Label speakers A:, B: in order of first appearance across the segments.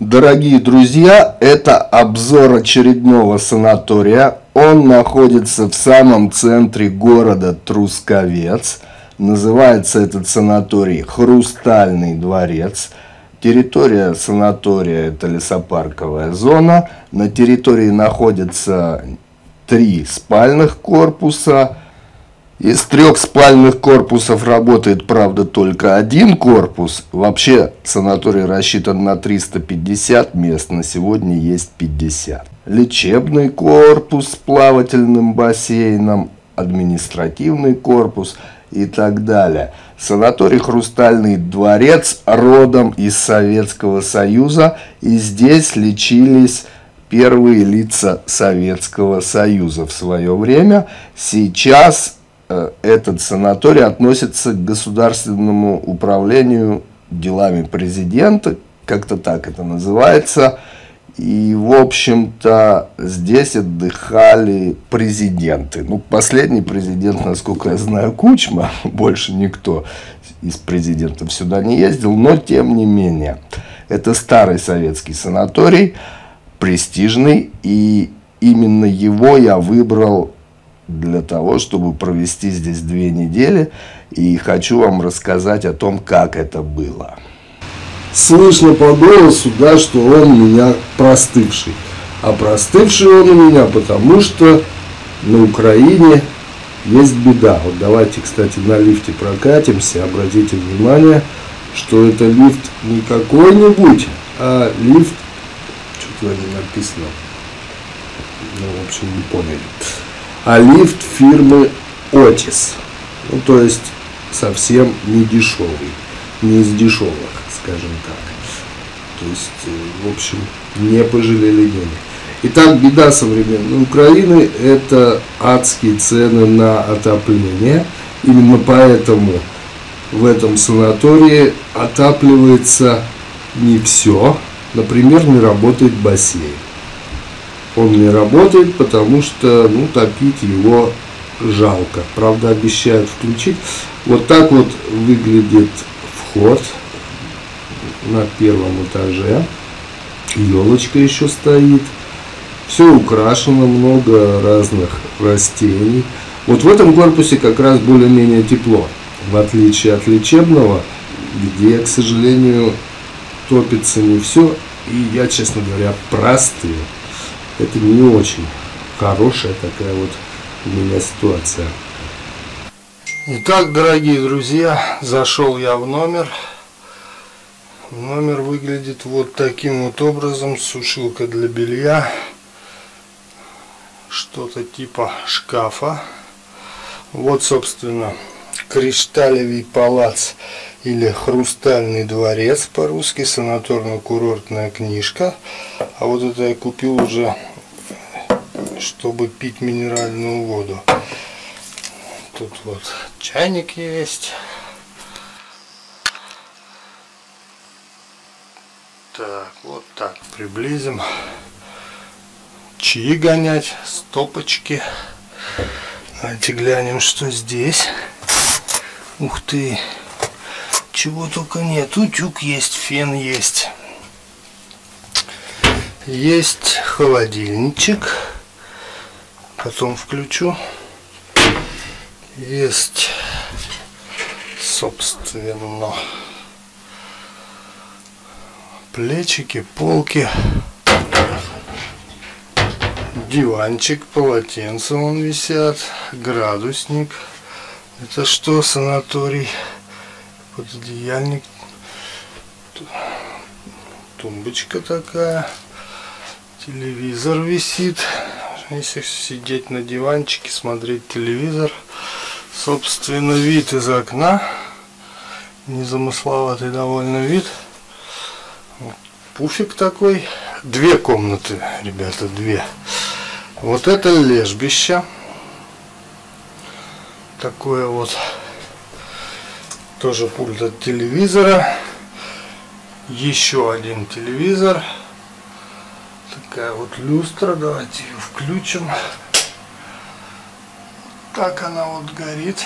A: Дорогие друзья, это обзор очередного санатория. Он находится в самом центре города Трусковец. Называется этот санаторий «Хрустальный дворец». Территория санатория – это лесопарковая зона. На территории находятся 3 спальных корпуса. Из 3 спальных корпусов работает, правда, только 1 корпус. Вообще санаторий рассчитан на 350 мест, на сегодня есть 50. Лечебный корпус с плавательным бассейном, административный корпус и так далее. Санаторий «Хрустальный дворец» родом из Советского Союза, и здесь лечились первые лица Советского Союза в свое время. Сейчас этот санаторий относится к государственному управлению делами президента, как-то так это называется. И, в общем-то, здесь отдыхали президенты. Ну, последний президент, насколько я знаю, Кучма, больше никто из президентов сюда не ездил, но тем не менее. Это старый советский санаторий, престижный, и именно его я выбрал для того, чтобы провести здесь 2 недели, и хочу вам рассказать о том, как это было. Слышно по голосу, да, что он у меня простывший. А простывший он у меня, потому что на Украине есть беда. Вот давайте, кстати, на лифте прокатимся. Обратите внимание, что это лифт не какой-нибудь, а лифт, что-то не написано, ну, в общем, не поняли. А лифт фирмы Otis. Ну, то есть совсем не дешевый, не из дешевых, скажем так. То есть, в общем, не пожалели денег. Итак, беда современной Украины – это адские цены на отопление. Именно поэтому в этом санатории отапливается не все. Например, не работает бассейн. Он не работает, потому что, ну, топить его жалко. Правда, обещают включить. Вот так вот выглядит вход на 1-м этаже. Елочка еще стоит. Все украшено, много разных растений. Вот в этом корпусе как раз более-менее тепло. В отличие от лечебного, где, к сожалению, топится не все. И я, честно говоря, простыл. Это не очень хорошая такая вот у меня ситуация. Итак, дорогие друзья, зашел я в номер. Номер выглядит вот таким вот образом. Сушилка для белья. Что-то типа шкафа. Вот, собственно, Кришталевый палац или Хрустальный дворец по-русски, санаторно-курортная книжка. А вот это я купил уже, чтобы пить минеральную воду. Тут вот чайник есть. Так, вот так приблизим. Чаи гонять, стопочки. Давайте глянем, что здесь. Ух ты! Чего только нет. Утюг есть, фен есть. Есть холодильничек. Потом включу. Есть, собственно, плечики, полки. Диванчик, полотенца вон висят. Градусник. Это что, санаторий? Пододеяльник, тумбочка такая, телевизор висит. Если сидеть на диванчике, смотреть телевизор, собственно, вид из окна, незамысловатый довольно вид. Вот пуфик такой, 2 комнаты, ребята, 2. Вот это лежбище, такое вот. Тоже пульт от телевизора. Еще один телевизор. Такая вот люстра. Давайте ее включим. Так она вот горит.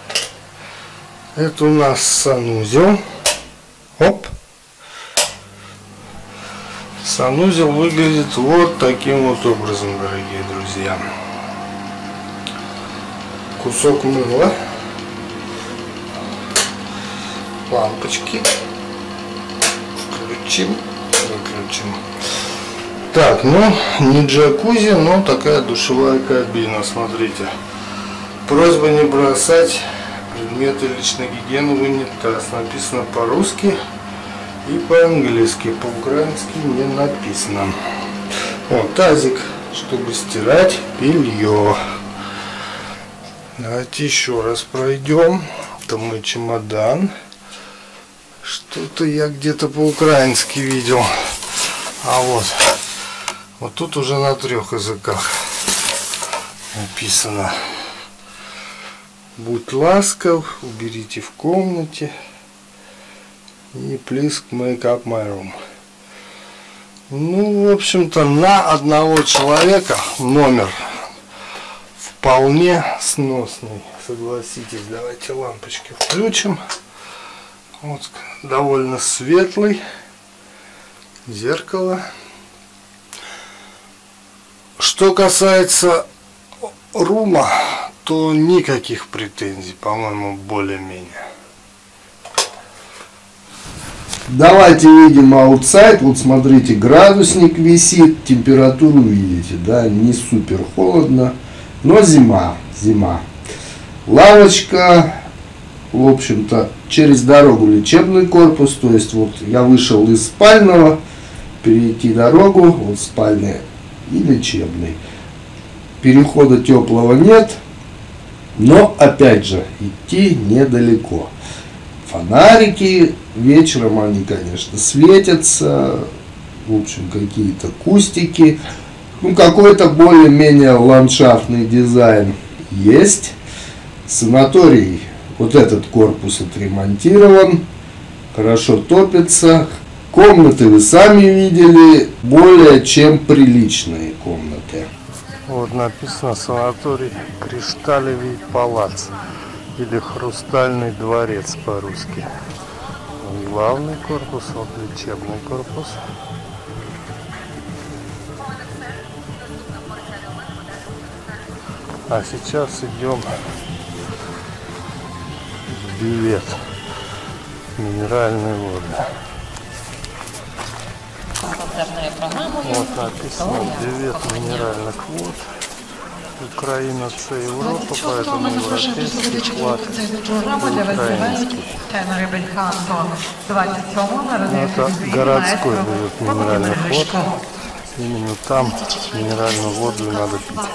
A: Это у нас санузел. Оп. Санузел выглядит вот таким вот образом, дорогие друзья. Кусок мыла, лампочки, включим, выключим. Так, ну не джакузи, но такая душевая кабина, смотрите. Просьба не бросать предметы личной гигиены в унитаз. Написано по-русски и по-английски, по-украински не написано. Вот тазик, чтобы стирать белье. Давайте еще раз пройдем. Это мой чемодан. Что-то я где-то по-украински видел. А вот тут уже на 3 языках написано. Будь ласков, уберите в комнате. И please make up my room. Ну, в общем-то, на одного человека номер вполне сносный, согласитесь. Давайте лампочки включим. Вот, довольно светлый. Зеркало. Что касается рума, то никаких претензий, по-моему, более-менее. Давайте видим аутсайд. Вот смотрите, градусник висит, температуру видите, да, не супер холодно, но зима. Лавочка, в общем-то, через дорогу лечебный корпус, то есть вот я вышел из спального, перейти дорогу, вот спальный и лечебный. Перехода теплого нет, но опять же идти недалеко. Фонарики, вечером они, конечно, светятся, в общем, какие-то кустики, ну, какой-то более-менее ландшафтный дизайн есть. Санаторий, вот этот корпус отремонтирован, хорошо топится. Комнаты вы сами видели, более чем приличные комнаты. Вот написано санаторий Кришталевый палац или Хрустальный дворец по-русски. Главный корпус, вот лечебный корпус. А сейчас идем в бювет, минеральные воды. Вот написано бювет минеральных вод. Украина – це Європа, поэтому европейский вклад украинский. Это городской бювет минеральных вод. Именно там минеральную воду надо пить.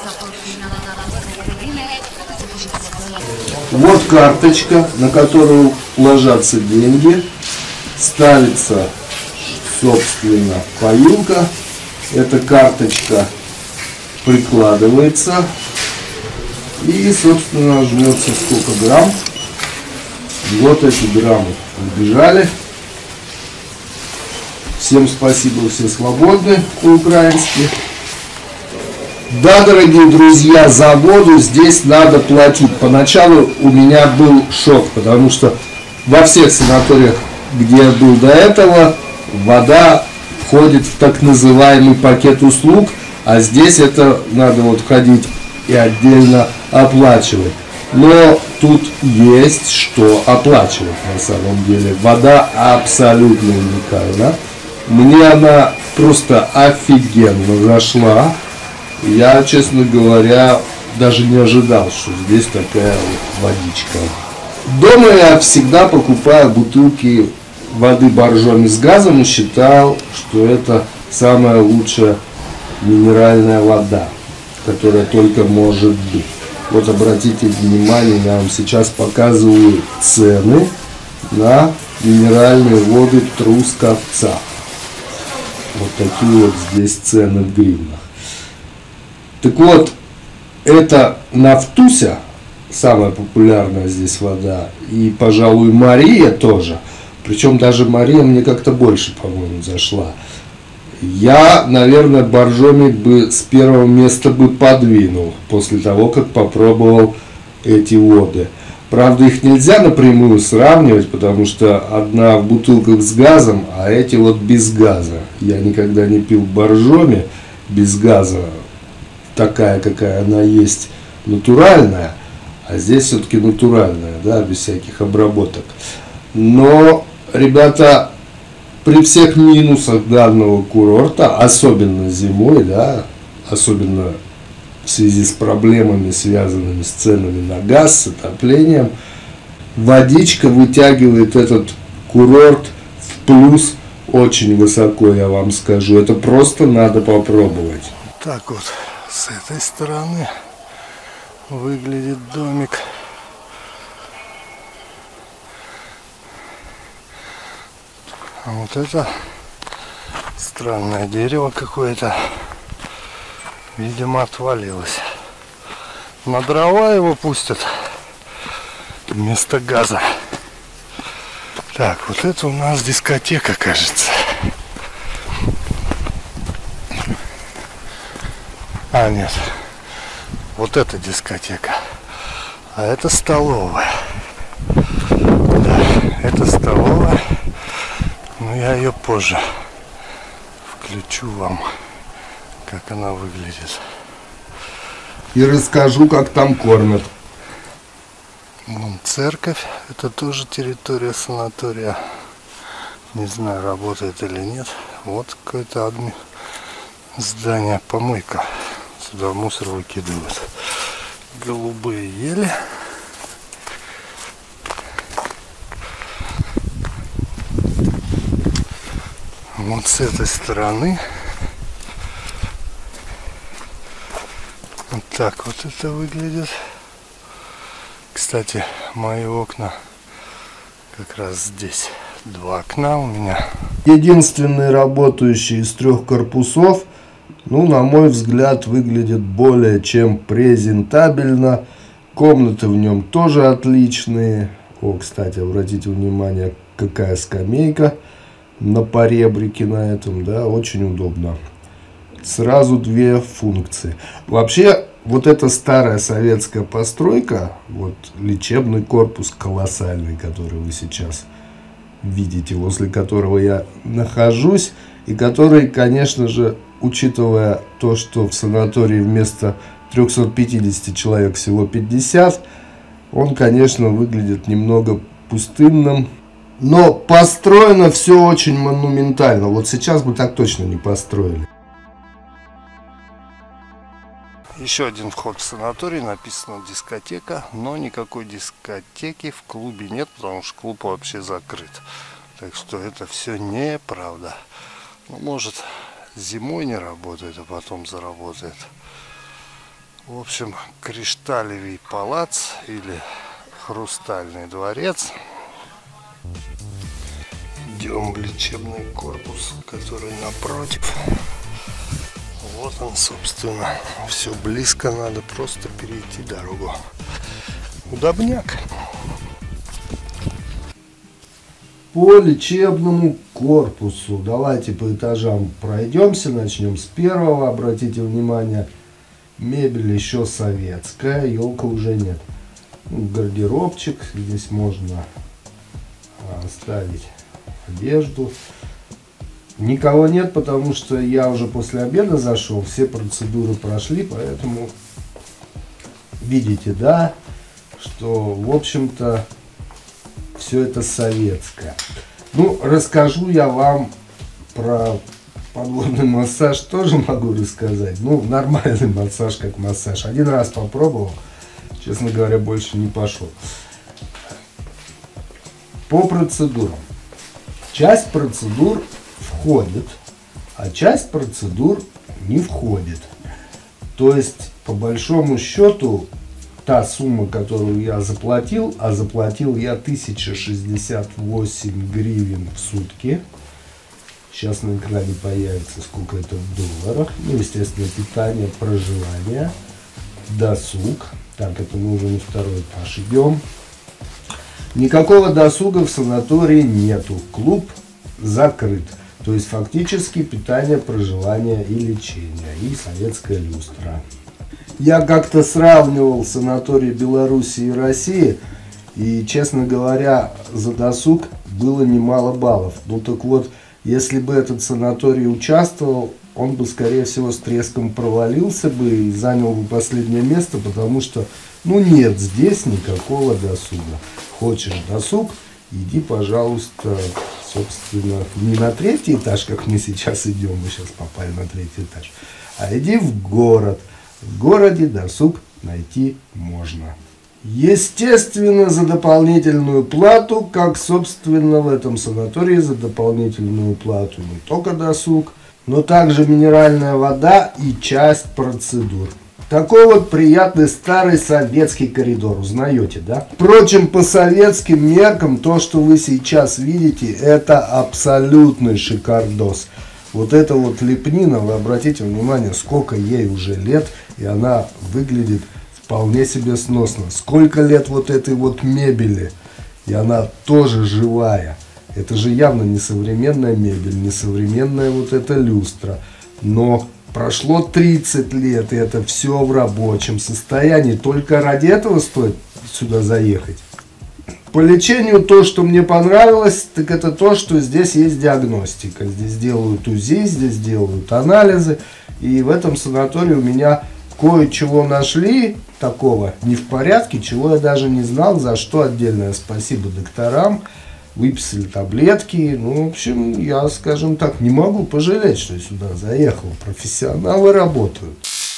A: Вот карточка, на которую ложатся деньги. Ставится, собственно, поилка. Эта карточка прикладывается и, собственно, жмется сколько грамм. Вот эти граммы убежали. Всем спасибо, все свободны по-украински. Да, дорогие друзья, за воду здесь надо платить. Поначалу у меня был шок, потому что во всех санаториях, где я был до этого, вода входит в так называемый пакет услуг, а здесь это надо вот ходить и отдельно оплачивать. Но тут есть что оплачивать на самом деле. Вода абсолютно уникальна. Мне она просто офигенно зашла. Я, честно говоря, даже не ожидал, что здесь такая вот водичка. Дома я всегда покупаю бутылки воды боржоми с газом и считал, что это самая лучшая минеральная вода, которая только может быть. Вот обратите внимание, я вам сейчас показываю цены на минеральные воды Трускавца. Вот такие вот здесь цены в гривнах. Так вот, это Нафтуся, самая популярная здесь вода, и, пожалуй, Мария тоже. Причем даже Мария мне как-то больше, по-моему, зашла. Я, наверное, боржоми бы с первого места бы подвинул, после того, как попробовал эти воды. Правда, их нельзя напрямую сравнивать, потому что одна в бутылках с газом, а эти вот без газа. Я никогда не пил боржоми без газа, такая, какая она есть, натуральная, а здесь все-таки натуральная, да, без всяких обработок. Но, ребята, при всех минусах данного курорта, особенно зимой, да, особенно в связи с проблемами, связанными с ценами на газ, с отоплением, водичка вытягивает этот курорт в плюс очень высоко, я вам скажу. Это просто надо попробовать. Так вот, с этой стороны выглядит домик. А вот это странное дерево какое-то, видимо, отвалилось. На дрова его пустят вместо газа. Так, вот это у нас дискотека, кажется. А, нет. Вот это дискотека. А это столовая. Да, это столовая. Но я ее позже включу вам, как она выглядит. И расскажу, как там кормят. Вон церковь. Это тоже территория санатория. Не знаю, работает или нет. Вот какое-то здание, помойка. Сюда мусор выкидывают. Голубые ели. Вот с этой стороны. Вот так вот это выглядит. Кстати, мои окна как раз здесь. Два окна у меня. Единственный работающий из 3 корпусов, ну, на мой взгляд, выглядит более чем презентабельно. Комнаты в нем тоже отличные. О, кстати, обратите внимание, какая скамейка на поребрике на этом, да, очень удобно. Сразу 2 функции. Вообще, вот эта старая советская постройка, вот лечебный корпус колоссальный, который вы сейчас видите, возле которого я нахожусь, и который, конечно же, учитывая то, что в санатории вместо 350 человек всего 50, он, конечно, выглядит немного пустынным. Но построено все очень монументально. Вот сейчас бы так точно не построили. Еще один вход в санаторий. Написано дискотека. Но никакой дискотеки в клубе нет, потому что клуб вообще закрыт. Так что это все неправда. Ну, может, зимой не работает, а потом заработает. В общем, Кришталевый палац или Хрустальный дворец. Идем в лечебный корпус, который напротив. Вот он, собственно. Все близко, надо просто перейти дорогу. Удобняк. По лечебному корпусу. Давайте по этажам пройдемся. Начнем с первого. Обратите внимание, мебель еще советская. Елка уже нет. Гардеробчик. Здесь можно оставить одежду. Никого нет, потому что я уже после обеда зашел, все процедуры прошли, поэтому видите, да, что, в общем-то, все это советское. Ну, расскажу я вам про подводный массаж, тоже могу рассказать. Ну, нормальный массаж, как массаж. Один раз попробовал, честно говоря, больше не пошел. По процедурам. Часть процедур входит, а часть процедур не входит. То есть, по большому счету, та сумма, которую я заплатил, а заплатил я 1068 гривен в сутки. Сейчас на экране появится, сколько это в долларах. Ну, естественно, питание, проживание, досуг. Так, это мы уже на 2-й этаж идем. Никакого досуга в санатории нету. Клуб закрыт. То есть фактически питание, проживание и лечение. И советская люстра. Я как-то сравнивал санатории Беларуси и России. И, честно говоря, за досуг было немало баллов. Ну так вот, если бы этот санаторий участвовал, он бы, скорее всего, с треском провалился бы и занял бы последнее место, потому что, ну, нет здесь никакого досуга. Хочешь досуг, иди, пожалуйста, собственно, не на третий этаж, как мы сейчас идем, мы сейчас попали на третий этаж, а иди в город. В городе досуг найти можно. Естественно, за дополнительную плату, как, собственно, в этом санатории за дополнительную плату не только досуг, но также минеральная вода и часть процедур. Такой вот приятный старый советский коридор, узнаете, да? Впрочем, по советским меркам, то, что вы сейчас видите, это абсолютный шикардос. Вот эта вот лепнина, вы обратите внимание, сколько ей уже лет, и она выглядит вполне себе сносно. Сколько лет вот этой вот мебели, и она тоже живая. Это же явно не современная мебель, не современная вот эта люстра. Но прошло 30 лет, и это все в рабочем состоянии. Только ради этого стоит сюда заехать. По лечению то, что мне понравилось, так это то, что здесь есть диагностика. Здесь делают УЗИ, здесь делают анализы. И в этом санатории у меня кое-чего нашли такого не в порядке, чего я даже не знал, за что отдельное спасибо докторам. Выписали таблетки. Ну, в общем, я, скажем так, не могу пожалеть, что я сюда заехал. Профессионалы работают.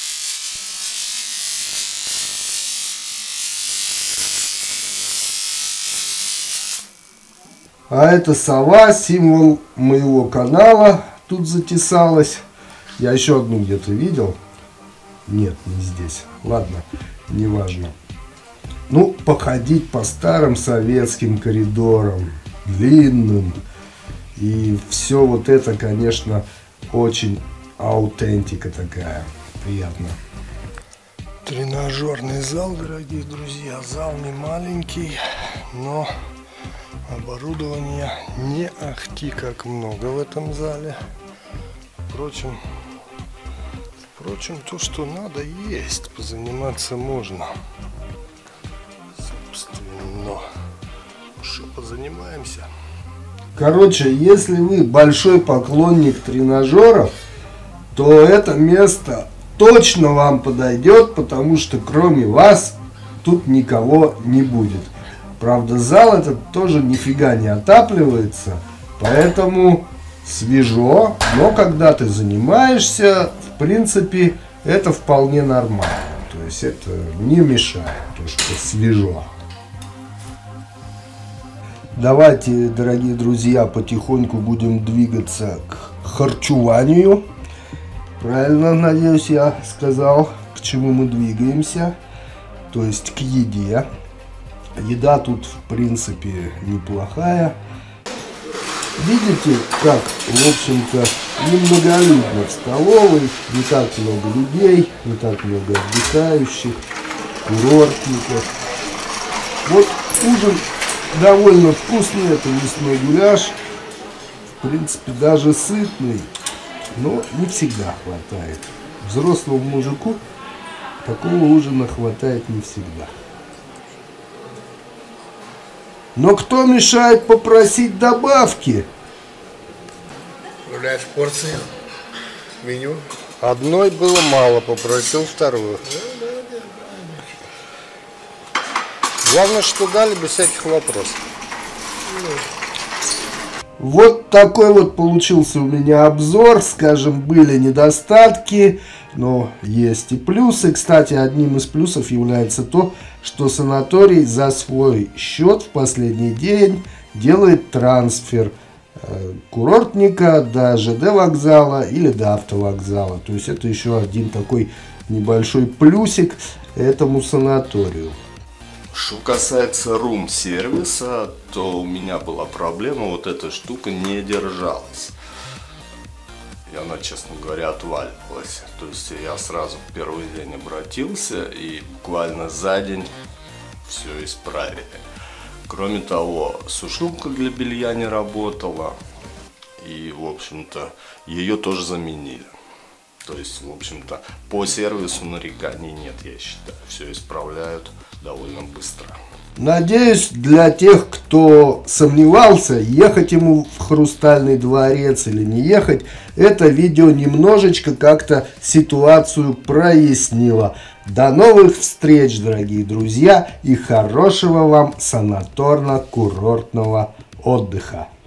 A: А это сова, символ моего канала, тут затесалась. Я еще одну где-то видел. Нет, не здесь. Ладно, неважно. Ну, походить по старым советским коридорам, длинным. И все вот это, конечно, очень аутентика такая. Приятно. Тренажерный зал, дорогие друзья. Зал не маленький, но оборудования не ахти как много в этом зале. Впрочем, то, что надо, есть. Позаниматься можно. Собственно, что позанимаемся. Короче, если вы большой поклонник тренажеров, то это место точно вам подойдет, потому что кроме вас тут никого не будет. Правда, зал этот тоже нифига не отапливается, поэтому свежо, но когда ты занимаешься, в принципе, это вполне нормально. То есть это не мешает, то что свежо. Давайте, дорогие друзья, потихоньку будем двигаться к харчуванию. Правильно, надеюсь, я сказал, к чему мы двигаемся. То есть к еде. Еда тут, в принципе, неплохая. Видите, как, в общем-то, немноголюдно в столовой. Не так много людей, не так много отдыхающих, курортников. Вот ужин довольно вкусный, это мясной гуляш. В принципе, даже сытный, но не всегда хватает. Взрослому мужику такого ужина хватает не всегда. Но кто мешает попросить добавки?
B: Гуляешь порции, меню.
A: Одной было мало, попросил вторую. Главное, что дали без всяких вопросов. Вот такой вот получился у меня обзор. Скажем, были недостатки, но есть и плюсы. Кстати, одним из плюсов является то, что санаторий за свой счет в последний день делает трансфер курортника до ЖД вокзала или до автовокзала. То есть это еще один такой небольшой плюсик этому санаторию.
C: Что касается рум-сервиса, то у меня была проблема, вот эта штука не держалась. И она, честно говоря, отваливалась. То есть я сразу в первый день обратился, и буквально за день все исправили. Кроме того, сушилка для белья не работала, и, в общем-то, ее тоже заменили. То есть, в общем-то, по сервису нареканий нет, я считаю. Все исправляют довольно быстро.
A: Надеюсь, для тех, кто сомневался, ехать ему в Хрустальный дворец или не ехать, это видео немножечко как-то ситуацию прояснило. До новых встреч, дорогие друзья, и хорошего вам санаторно-курортного отдыха.